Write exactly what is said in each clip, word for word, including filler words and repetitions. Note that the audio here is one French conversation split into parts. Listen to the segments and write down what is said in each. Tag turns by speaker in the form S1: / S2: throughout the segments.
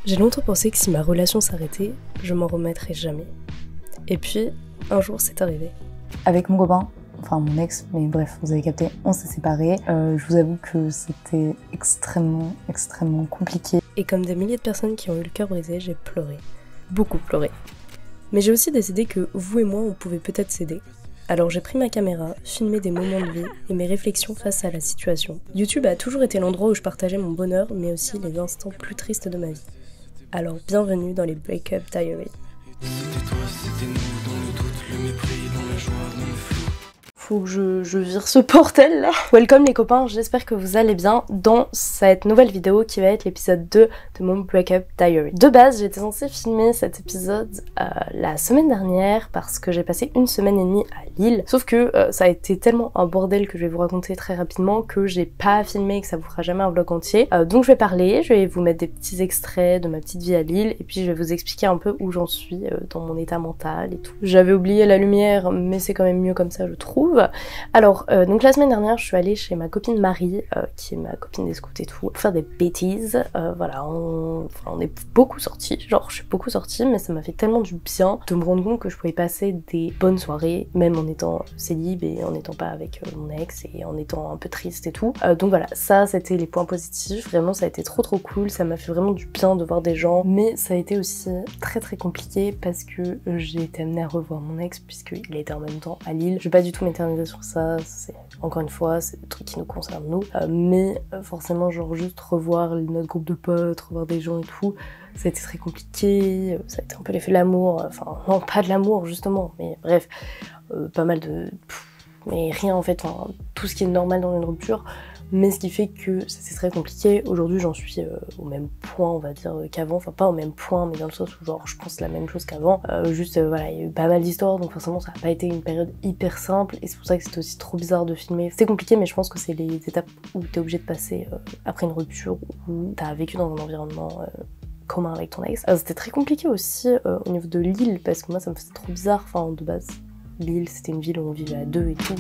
S1: J'ai longtemps pensé que si ma relation s'arrêtait, je m'en remettrais jamais. Et puis, un jour, c'est arrivé.
S2: Avec mon copain, enfin mon ex, mais bref, vous avez capté, on s'est séparés. Euh, je vous avoue que c'était extrêmement, extrêmement compliqué.
S1: Et comme des milliers de personnes qui ont eu le cœur brisé, j'ai pleuré. Beaucoup pleuré. Mais j'ai aussi décidé que vous et moi, on pouvait peut-être s'aider. Alors j'ai pris ma caméra, filmé des moments de vie et mes réflexions face à la situation. YouTube a toujours été l'endroit où je partageais mon bonheur, mais aussi les instants plus tristes de ma vie. Alors bienvenue dans les Breakup Diaries.
S3: C'était toi, c'était nous, dans le doute, le mépris, dans la joie, dans le flou.
S1: Faut que je, je vire ce portel là. Welcome les copains, j'espère que vous allez bien dans cette nouvelle vidéo qui va être l'épisode deux de mon Breakup Diary. De base, j'étais censée filmer cet épisode euh, la semaine dernière parce que j'ai passé une semaine et demie à Lille. Sauf que euh, ça a été tellement un bordel que je vais vous raconter très rapidement que j'ai pas filmé et que ça vous fera jamais un vlog entier. Euh, donc je vais parler, je vais vous mettre des petits extraits de ma petite vie à Lille et puis je vais vous expliquer un peu où j'en suis euh, dans mon état mental et tout. J'avais oublié la lumière mais c'est quand même mieux comme ça je trouve. Alors, euh, donc la semaine dernière, je suis allée chez ma copine Marie, euh, qui est ma copine des scouts et tout, pour faire des bêtises. Euh, voilà, on, enfin, on est beaucoup sortis, genre je suis beaucoup sortie, mais ça m'a fait tellement du bien de me rendre compte que je pouvais passer des bonnes soirées, même en étant célib et en n'étant pas avec euh, mon ex et en étant un peu triste et tout. Euh, donc voilà, ça c'était les points positifs, vraiment ça a été trop trop cool, ça m'a fait vraiment du bien de voir des gens, mais ça a été aussi très très compliqué parce que j'ai été amenée à revoir mon ex puisqu'il était en même temps à Lille. Je vais pas du tout m'éterniser sur ça, c'est encore une fois c'est des trucs qui nous concernent nous, euh, mais euh, forcément genre juste revoir notre groupe de potes, revoir des gens et tout, ça a été très compliqué, euh, ça a été un peu l'effet de l'amour, enfin euh, non pas de l'amour justement, mais bref, euh, pas mal de... Pff, mais rien en fait, hein, tout ce qui est normal dans une rupture, mais ce qui fait que c'est très compliqué. Aujourd'hui j'en suis euh, au même point on va dire euh, qu'avant, enfin pas au même point mais dans le sens où genre je pense la même chose qu'avant, euh, juste euh, voilà il y a eu pas mal d'histoires donc forcément ça n'a pas été une période hyper simple et c'est pour ça que c'était aussi trop bizarre de filmer. C'est compliqué mais je pense que c'est les étapes où t'es obligé de passer euh, après une rupture où t'as vécu dans un environnement euh, commun avec ton ex. Euh, c'était très compliqué aussi euh, au niveau de Lille parce que moi ça me faisait trop bizarre, enfin de base Lille c'était une ville où on vivait à deux et tout.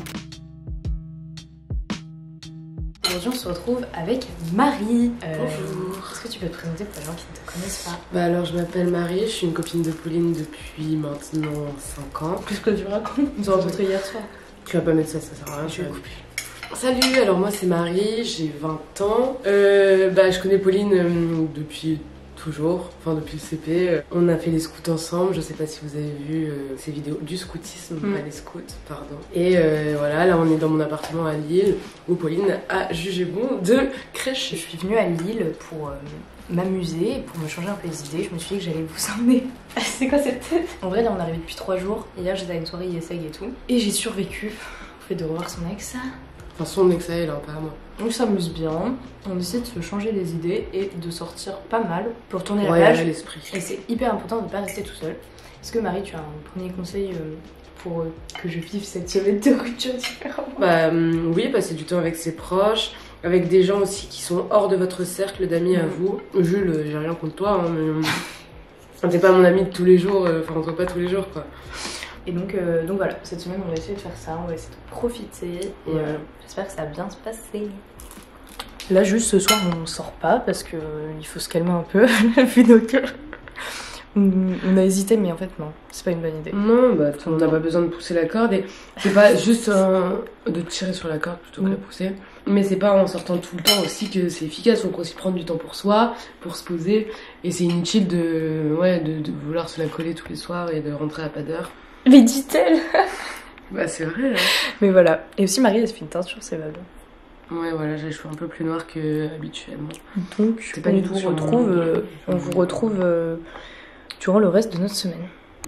S1: Aujourd'hui on se retrouve avec Marie. Euh,
S4: Bonjour.
S1: Est-ce que tu peux te présenter pour les gens qui ne te connaissent pas?
S4: Bah alors je m'appelle Marie, je suis une copine de Pauline depuis maintenant cinq ans.
S1: Qu'est-ce que tu racontes? Ils ont rencontré hier soir.
S4: Tu vas pas mettre ça, ça sert à rien.
S1: Je vais couper.
S4: Salut, alors moi c'est Marie, j'ai vingt ans. Euh, bah je connais Pauline euh, depuis toujours, enfin depuis le C P. On a fait les scouts ensemble, je sais pas si vous avez vu euh, ces vidéos du scoutisme, mm. pas les scouts, pardon. Et euh, voilà, là on est dans mon appartement à Lille, où Pauline a jugé bon de crèche.
S5: Je suis venue à Lille pour euh, m'amuser, pour me changer un peu les idées. Je me suis dit que j'allais vous emmener. C'est quoi cette tête? En vrai là on est arrivé depuis trois jours, hier j'étais à une soirée I S E G et tout. Et j'ai survécu au fait de revoir son ex.
S4: Enfin son ex à elle, hein, pas à moi.
S5: On s'amuse bien, on essaie de se changer les idées et de sortir pas mal pour tourner la
S4: ouais,
S5: page.
S4: l'esprit.
S5: Et c'est hyper important de ne pas rester tout seul. Est-ce que Marie, tu as un premier conseil euh, pour euh, que je vive cette semaine de rupture différemment?
S4: Bah euh, oui, passer du temps avec ses proches, avec des gens aussi qui sont hors de votre cercle d'amis mmh. à vous. Jules, j'ai rien contre toi, hein, mais t'es pas mon ami de tous les jours, enfin on se voit pas tous les jours quoi.
S5: Et donc, euh, donc voilà, cette semaine on va essayer de faire ça, on va essayer de profiter et
S4: ouais.
S5: euh, j'espère que ça va bien se passer. Là juste ce soir on sort pas parce que euh, il faut se calmer un peu vu nos cœurs. On a hésité mais en fait non, c'est pas une bonne idée.
S4: Non, bah on n'a pas besoin de pousser la corde et c'est pas juste un... de tirer sur la corde plutôt que
S5: mmh.
S4: de la pousser. Mais c'est pas en sortant tout le temps aussi que c'est efficace, faut aussi prendre du temps pour soi, pour se poser. Et c'est inutile de, ouais, de, de vouloir se la coller tous les soirs et de rentrer à pas d'heure.
S5: Mais dit-elle?
S4: Bah c'est vrai là.
S5: Mais voilà, et aussi Marie elle se fait une teinture, c'est valable.
S4: Ouais voilà, j'ai les cheveux un peu plus noirs que habituellement.
S5: Donc
S4: c'est pas du tout
S5: on vous retrouve, euh, on vous retrouve euh, durant le reste de notre semaine.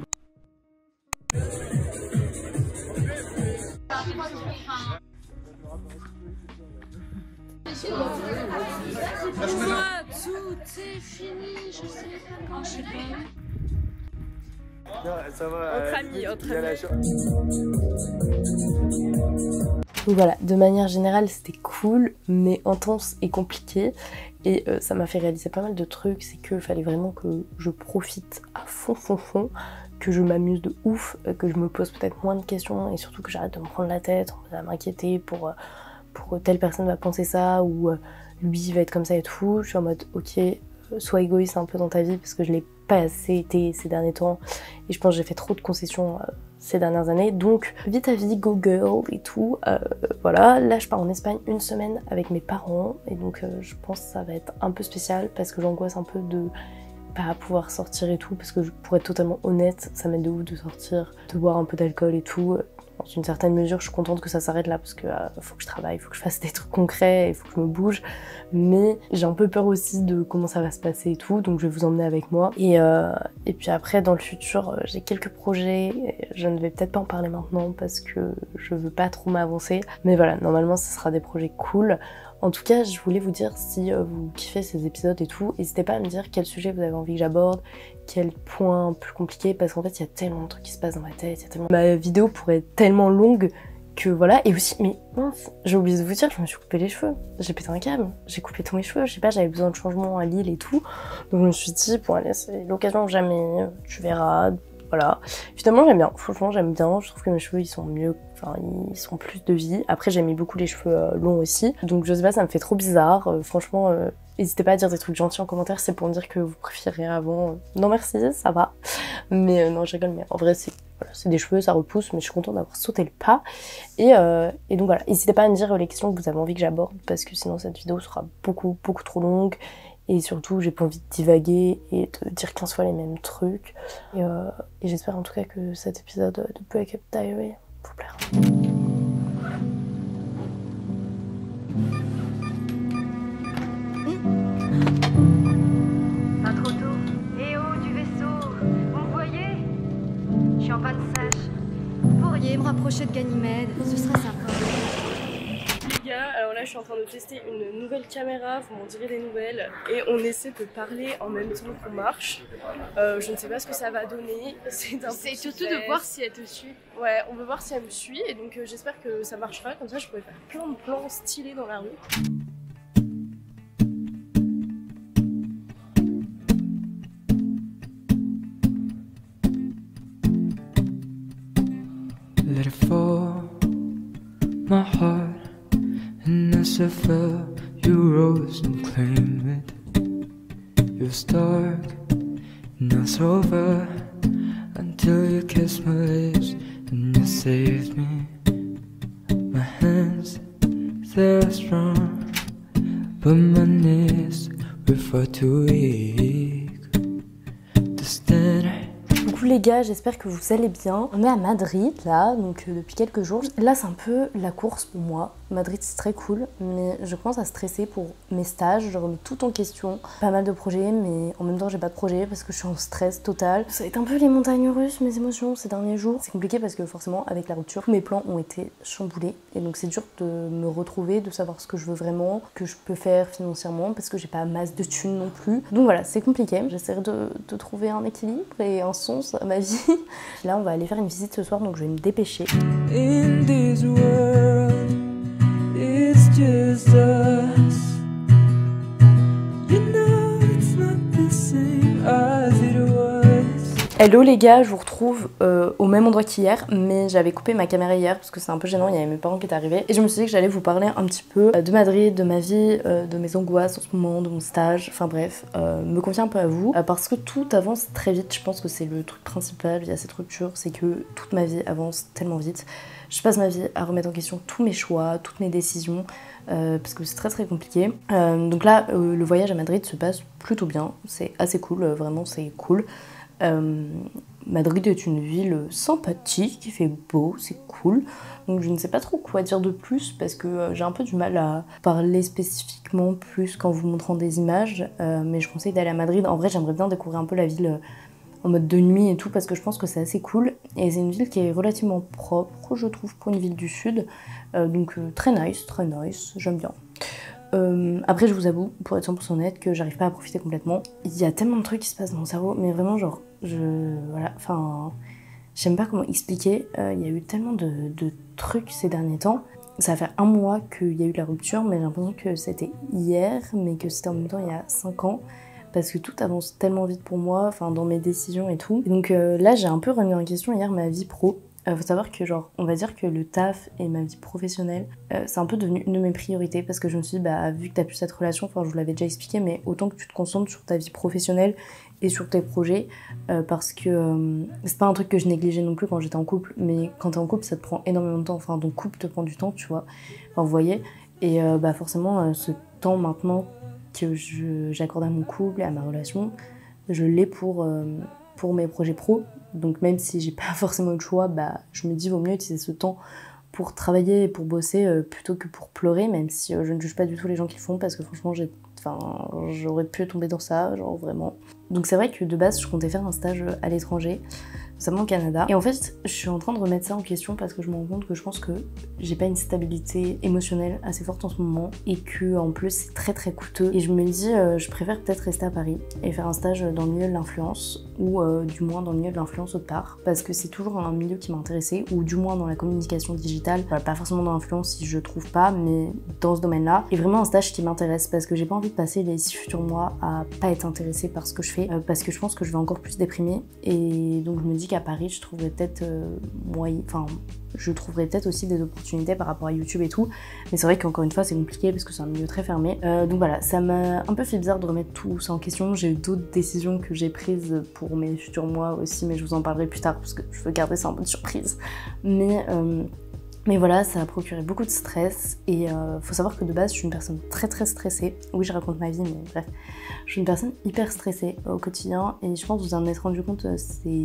S6: Moi, tout est fini, je sais pas quand je sais pas.
S7: Non, ça va.
S6: Entre amis, entre amis.
S1: Donc voilà, de manière générale c'était cool mais intense et compliqué et euh, ça m'a fait réaliser pas mal de trucs. C'est qu'il fallait vraiment que je profite à fond fond fond, que je m'amuse de ouf, que je me pose peut-être moins de questions et surtout que j'arrête de me prendre la tête, à m'inquiéter pour, pour telle personne va penser ça ou lui va être comme ça et tout. Je suis en mode ok, sois égoïste un peu dans ta vie parce que je l'ai pas assez été ces derniers temps et je pense que j'ai fait trop de concessions euh, ces dernières années, donc vis ta vie, go girl et tout. Euh, voilà, là je pars en Espagne une semaine avec mes parents et donc euh, je pense que ça va être un peu spécial parce que j'angoisse un peu de pas pouvoir sortir et tout, parce que pour être totalement honnête, ça m'aide de ouf de sortir, de boire un peu d'alcool et tout. Dans une certaine mesure, je suis contente que ça s'arrête là parce que euh, faut que je travaille, faut que je fasse des trucs concrets, il faut que je me bouge. Mais j'ai un peu peur aussi de comment ça va se passer et tout, donc je vais vous emmener avec moi. Et, euh, et puis après, dans le futur, euh, j'ai quelques projets. Je ne vais peut-être pas en parler maintenant parce que je veux pas trop m'avancer. Mais voilà, normalement, ce sera des projets cool. En tout cas, je voulais vous dire, si euh, vous kiffez ces épisodes et tout, n'hésitez pas à me dire quel sujet vous avez envie que j'aborde, quel point plus compliqué, parce qu'en fait, il y a tellement de trucs qui se passent dans ma tête, il y a tellement... Ma vidéo pourrait être tellement longue que voilà, et aussi, mais mince, j'ai oublié de vous dire, je me suis coupé les cheveux, j'ai pété un câble, j'ai coupé tous mes cheveux, je sais pas, j'avais besoin de changement à Lille et tout, donc je me suis dit, bon allez, c'est l'occasion jamais, tu verras, voilà. Finalement, j'aime bien, franchement, j'aime bien, je trouve que mes cheveux, ils sont mieux, enfin, ils sont plus de vie. Après, j'ai mis beaucoup les cheveux euh, longs aussi, donc je sais pas, ça me fait trop bizarre, euh, franchement, euh, n'hésitez pas à dire des trucs gentils en commentaire, c'est pour me dire que vous préférez avant. Non merci, ça va, mais euh, non, je rigole, mais en vrai, c'est voilà, c'est des cheveux, ça repousse, mais je suis contente d'avoir sauté le pas. Et, euh, et donc voilà, n'hésitez pas à me dire les questions que vous avez envie que j'aborde, parce que sinon cette vidéo sera beaucoup, beaucoup trop longue. Et surtout, j'ai pas envie de divaguer et de dire quinze fois les mêmes trucs. Et, euh, et j'espère en tout cas que cet épisode de Break Up Diary vous plaira.
S8: Pas trop tôt. Eh oh, du vaisseau. Vous me voyez? Je suis en panne sèche. Vous pourriez me rapprocher de Ganymède, ce serait sympa.
S1: Les gars, alors là je suis en train de tester une nouvelle caméra, vous m'en direz des nouvelles. Et on essaie de parler en même temps qu'on marche. Euh, je ne sais pas ce que ça va donner. C'est
S6: surtout de voir si elle te suit.
S1: Ouais, on veut voir si elle me suit et donc euh, j'espère que ça marchera. Comme ça je pourrais faire plein de plans stylés dans la rue.
S3: Let it fall, my heart, and as I fell, you rose and claimed it. It was dark, now it's over, until you kissed my lips and you saved me. My hands, they're strong, but my knees were far too weak to stand.
S2: Coucou les gars, j'espère que vous allez bien. On est à Madrid là, donc euh, depuis quelques jours. Là c'est un peu la course pour moi. Madrid c'est très cool, mais je commence à stresser pour mes stages, je remets tout en question. Pas mal de projets, mais en même temps j'ai pas de projet parce que je suis en stress total. Ça va être un peu les montagnes russes, mes émotions ces derniers jours. C'est compliqué parce que forcément avec la rupture, tous mes plans ont été chamboulés. Et donc c'est dur de me retrouver, de savoir ce que je veux vraiment, que je peux faire financièrement, parce que j'ai pas masse de thunes non plus. Donc voilà, c'est compliqué. J'essaierai de, de trouver un équilibre et un sens à ma vie. Là on va aller faire une visite ce soir, donc je vais me dépêcher.
S3: In this world, it's just us. You know it's not the same as it was.
S2: Hello les gars, je vous retrouve euh, au même endroit qu'hier, mais j'avais coupé ma caméra hier parce que c'est un peu gênant, il y avait mes parents qui étaient arrivés. Et je me suis dit que j'allais vous parler un petit peu de Madrid, de ma vie, euh, de mes angoisses en ce moment, de mon stage, enfin bref, euh, me confier un peu à vous. Euh, parce que tout avance très vite, je pense que c'est le truc principal, il y a cette rupture, c'est que toute ma vie avance tellement vite. Je passe ma vie à remettre en question tous mes choix, toutes mes décisions, euh, parce que c'est très très compliqué. Euh, donc là, euh, le voyage à Madrid se passe plutôt bien, c'est assez cool, euh, vraiment c'est cool. Euh, Madrid est une ville sympathique, il fait beau, c'est cool. Donc je ne sais pas trop quoi dire de plus parce que euh, j'ai un peu du mal à parler spécifiquement plus qu'en vous montrant des images. Euh, mais je conseille d'aller à Madrid. En vrai, j'aimerais bien découvrir un peu la ville euh, en mode de nuit et tout parce que je pense que c'est assez cool. Et c'est une ville qui est relativement propre, je trouve, pour une ville du sud. Euh, donc euh, très nice, très nice, j'aime bien. Euh, après je vous avoue, pour être cent pour cent honnête, que j'arrive pas à profiter complètement. Il y a tellement de trucs qui se passent dans mon cerveau, mais vraiment genre, je... voilà, enfin... J'aime pas comment expliquer, euh, il y a eu tellement de, de trucs ces derniers temps. Ça va faire un mois qu'il y a eu la rupture, mais j'ai l'impression que c'était hier, mais que c'était en même temps il y a cinq ans. Parce que tout avance tellement vite pour moi, enfin dans mes décisions et tout. Et donc euh, là j'ai un peu remis en question hier ma vie pro. Euh, faut savoir que genre, on va dire que le taf et ma vie professionnelle, euh, c'est un peu devenu une de mes priorités parce que je me suis dit, bah vu que t'as plus cette relation, enfin je vous l'avais déjà expliqué, mais autant que tu te concentres sur ta vie professionnelle et sur tes projets, euh, parce que euh, c'est pas un truc que je négligeais non plus quand j'étais en couple, mais quand t'es en couple ça te prend énormément de temps, enfin ton couple te prend du temps, tu vois, enfin vous voyez, et euh, bah forcément euh, ce temps maintenant que j'accorde à mon couple et à ma relation, je l'ai pour, euh, pour mes projets pro. Donc même si j'ai pas forcément le choix, bah, je me dis vaut mieux utiliser ce temps pour travailler et pour bosser euh, plutôt que pour pleurer, même si euh, je ne juge pas du tout les gens qui le font parce que franchement j'ai, enfin, j'aurais pu tomber dans ça, genre vraiment. Donc c'est vrai que de base je comptais faire un stage à l'étranger, notamment au Canada. Et en fait je suis en train de remettre ça en question parce que je me rends compte que je pense que j'ai pas une stabilité émotionnelle assez forte en ce moment et que en plus c'est très très coûteux. Et je me dis euh, je préfère peut-être rester à Paris et faire un stage dans le milieu de l'influence ou euh, du moins dans le milieu de l'influence autre part parce que c'est toujours un milieu qui m'a intéressée, ou du moins dans la communication digitale, voilà, pas forcément dans l'influence si je trouve pas, mais dans ce domaine là. Et vraiment un stage qui m'intéresse parce que j'ai pas envie de passer les six futurs mois à pas être intéressée par ce que je fais euh, parce que je pense que je vais encore plus déprimer. Et donc je me dis qu'à Paris je trouverais peut-être euh, moyen, enfin je trouverais peut-être aussi des opportunités par rapport à YouTube et tout, mais c'est vrai qu'encore une fois c'est compliqué parce que c'est un milieu très fermé. Euh, donc voilà, ça m'a un peu fait bizarre de remettre tout ça en question. J'ai eu d'autres décisions que j'ai prises pour mes futurs mois aussi, mais je vous en parlerai plus tard parce que je veux garder ça en mode surprise. Mais euh, Mais voilà, ça a procuré beaucoup de stress et euh, faut savoir que de base je suis une personne très très stressée. Oui, je raconte ma vie, mais bref, je suis une personne hyper stressée au quotidien et je pense que vous en êtes rendu compte euh,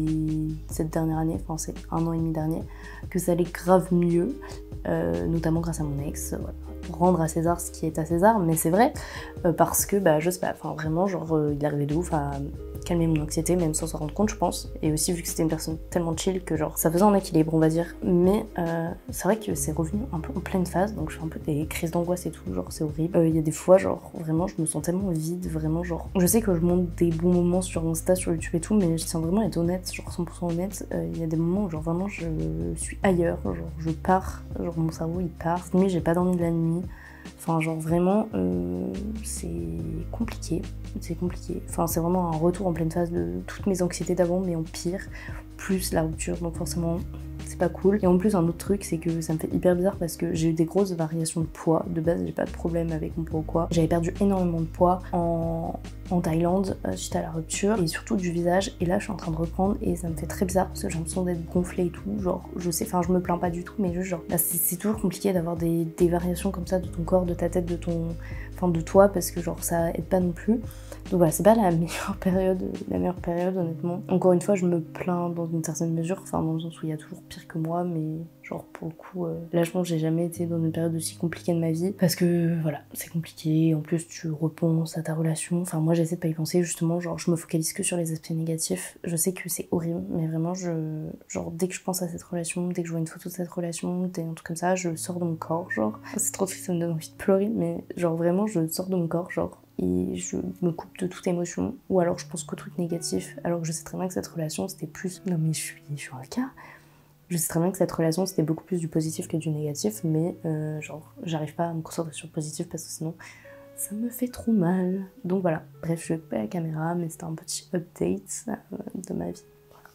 S2: cette dernière année, enfin c'est un an et demi dernier, que ça allait grave mieux, euh, notamment grâce à mon ex. Voilà. Rendre à César ce qui est à César, mais c'est vrai euh, parce que bah je sais pas, enfin vraiment genre euh, il arrivait de ouf à calmer mon anxiété même sans s'en rendre compte je pense, et aussi vu que c'était une personne tellement chill que genre ça faisait un équilibre on va dire, mais euh, c'est vrai que c'est revenu un peu en pleine phase, donc je fais un peu des crises d'angoisse et tout, genre c'est horrible. Il euh, y a des fois genre vraiment je me sens tellement vide, vraiment genre je sais que je monte des bons moments sur Insta, sur YouTube et tout, mais je tiens vraiment à être honnête, genre cent pour cent honnête, il euh, y a des moments où genre vraiment je suis ailleurs, genre je pars, genre mon cerveau il part, cette nuit j'ai pas dormi de la nuit. Enfin genre vraiment euh, c'est compliqué, c'est compliqué. Enfin c'est vraiment un retour en pleine phase de toutes mes anxiétés d'avant mais en pire, plus la rupture, donc forcément c'est pas cool. Et en plus un autre truc c'est que ça me fait hyper bizarre parce que j'ai eu des grosses variations de poids. De base j'ai pas de problème avec mon poids ou quoi. J'avais perdu énormément de poids en, en Thaïlande euh, suite à la rupture et surtout du visage, et là je suis en train de reprendre et ça me fait très bizarre parce que j'ai l'impression d'être gonflée et tout, genre je sais, enfin je me plains pas du tout mais juste genre bah, c'est toujours compliqué d'avoir des, des variations comme ça de ton corps, de ta tête, de ton, enfin de toi, parce que genre ça aide pas non plus. Donc voilà, c'est pas la meilleure période, la meilleure période honnêtement. Encore une fois, je me plains dans une certaine mesure, enfin dans le sens où il y a toujours pire que moi, mais genre pour le coup, euh, là je pense que j'ai jamais été dans une période aussi compliquée de ma vie, parce que voilà, c'est compliqué, en plus tu repenses à ta relation, enfin moi j'essaie de pas y penser justement, genre je me focalise que sur les aspects négatifs, je sais que c'est horrible, mais vraiment je, genre dès que je pense à cette relation, dès que je vois une photo de cette relation, des, un truc comme ça, je sors de mon corps, genre, c'est trop triste, ça me donne envie de pleurer, mais genre vraiment je sors de mon corps, genre, et je me coupe de toute émotion, ou alors je pense qu'au truc négatif, alors que je sais très bien que cette relation c'était plus, non mais je suis, je suis un cas, je sais très bien que cette relation c'était beaucoup plus du positif que du négatif, mais euh, genre j'arrive pas à me concentrer sur le positif parce que sinon ça me fait trop mal. Donc voilà, bref je vais couper la caméra, mais c'était un petit update euh, de ma vie.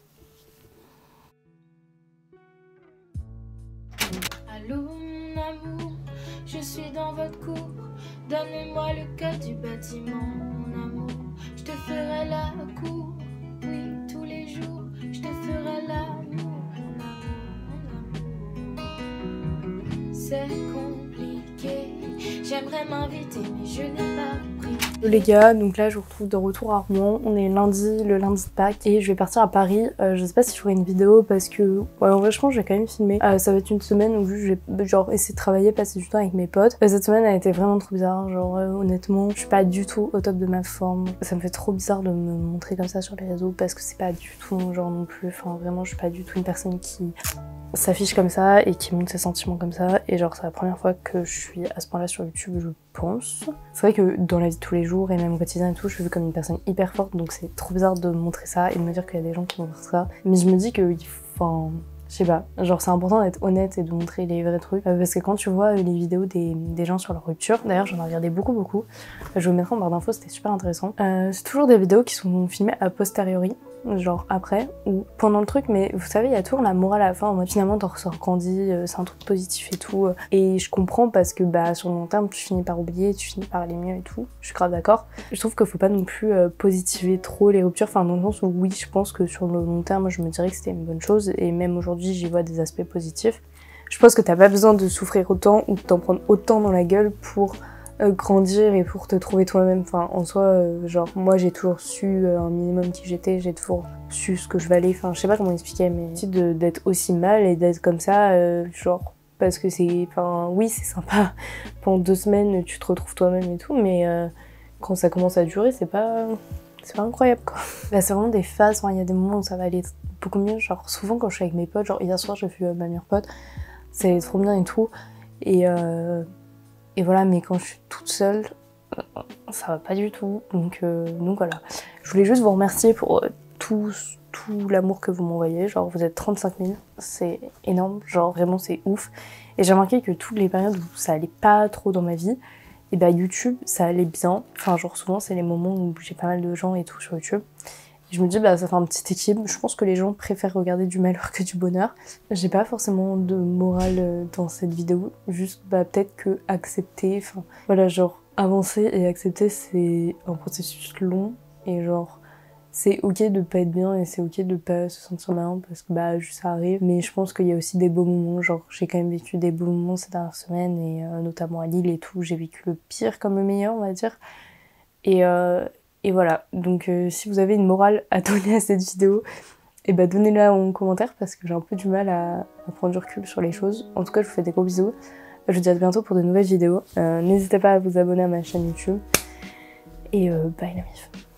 S6: Allô mon amour, je suis dans votre cour. Donnez-moi le code du bâtiment, mon amour. Je te ferai la cour, oui, tous les jours. Je te ferai l'amour, mon amour, mon amour. C'est compliqué, j'aimerais m'inviter, mais je n'ai pas pris.
S1: Les gars, donc là je vous retrouve de retour à Rouen, on est lundi, le lundi de Pâques, et je vais partir à Paris. Euh, je sais pas si je ferai une vidéo parce que, ouais, en vrai je pense que je vais quand même filmer. Euh, ça va être une semaine où je vais genre essayer de travailler, passer du temps avec mes potes. Euh, cette semaine elle a été vraiment trop bizarre, genre euh, honnêtement je suis pas du tout au top de ma forme. Ça me fait trop bizarre de me montrer comme ça sur les réseaux parce que c'est pas du tout mon genre non plus, enfin vraiment je suis pas du tout une personne qui s'affiche comme ça et qui montre ses sentiments comme ça, et genre c'est la première fois que je suis à ce point là sur YouTube je pense. C'est vrai que dans la vie de tous les jours et même au quotidien et tout je suis vue comme une personne hyper forte, donc c'est trop bizarre de me montrer ça et de me dire qu'il y a des gens qui vont voir ça, mais je me dis que enfin je sais pas, genre c'est important d'être honnête et de montrer les vrais trucs, euh, parce que quand tu vois les vidéos des, des gens sur leur rupture, d'ailleurs j'en ai regardé beaucoup beaucoup, je vous mettrai en barre d'infos, c'était super intéressant, euh, c'est toujours des vidéos qui sont filmées a posteriori,
S2: genre après ou pendant le truc, mais vous savez il y a toujours la morale à la fin en mode finalement t'en ressors grandi, euh, c'est un truc positif et tout, euh, et je comprends parce que bah sur le long terme tu finis par oublier, tu finis par aller mieux et tout, je suis grave d'accord. Je trouve qu'il faut pas non plus euh, positiver trop les ruptures, enfin dans le sens où oui je pense que sur le long terme je me dirais que c'était une bonne chose et même aujourd'hui j'y vois des aspects positifs. Je pense que t'as pas besoin de souffrir autant ou de t'en prendre autant dans la gueule pour euh, grandir et pour te trouver toi-même. Enfin, en soi, euh, genre, moi j'ai toujours su euh, un minimum qui j'étais, j'ai toujours su ce que je valais. Enfin, je sais pas comment expliquer, mais de, d'être aussi mal et d'être comme ça, euh, genre, parce que c'est. Enfin, oui, c'est sympa. Pendant deux semaines, tu te retrouves toi-même et tout, mais euh, quand ça commence à durer, c'est pas. C'est pas incroyable, quoi. Bah, c'est vraiment des phases, il y a des moments où ça va aller beaucoup mieux. Genre, souvent quand je suis avec mes potes, genre, hier soir, j'ai vu euh, ma meilleure pote. C'est trop bien et tout, et, euh, et voilà, mais quand je suis toute seule, ça va pas du tout, donc, euh, donc voilà. Je voulais juste vous remercier pour euh, tout, tout l'amour que vous m'envoyez, genre vous êtes trente-cinq mille, c'est énorme, genre vraiment c'est ouf, et j'ai remarqué que toutes les périodes où ça allait pas trop dans ma vie, et bah YouTube ça allait bien, enfin genre souvent c'est les moments où j'ai pas mal de gens et tout sur YouTube. Je me dis, bah ça fait un petit équilibre. Je pense que les gens préfèrent regarder du malheur que du bonheur. J'ai pas forcément de morale dans cette vidéo, juste bah peut-être que accepter, enfin voilà, genre avancer et accepter c'est un processus long et genre c'est ok de pas être bien et c'est ok de pas se sentir bien parce que bah juste ça arrive. Mais je pense qu'il y a aussi des beaux moments, genre j'ai quand même vécu des beaux moments ces dernières semaines et euh, notamment à Lille et tout, j'ai vécu le pire comme le meilleur on va dire. Et euh, Et voilà, donc euh, si vous avez une morale à donner à cette vidéo, et bah donnez-la en commentaire parce que j'ai un peu du mal à, à prendre du recul sur les choses. En tout cas, je vous fais des gros bisous. Je vous dis à bientôt pour de nouvelles vidéos. Euh, N'hésitez pas à vous abonner à ma chaîne YouTube. Et euh, bye la mif.